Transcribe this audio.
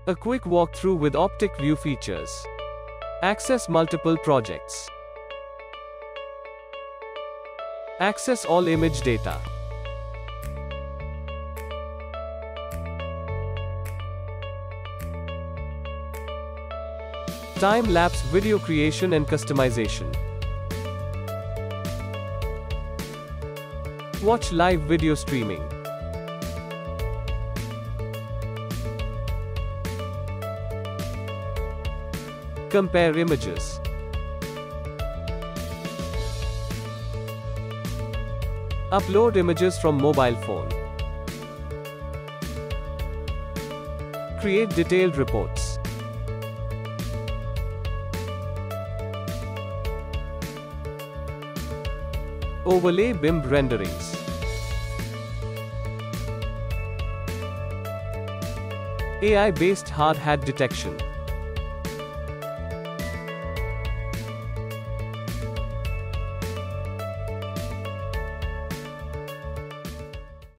A quick walkthrough with Opticvyu features. Access multiple projects. Access all image data. Time-lapse video creation and customization. Watch live video streaming. Compare images. Upload images from mobile phone. Create detailed reports. Overlay BIM renderings. AI-based hard hat detection.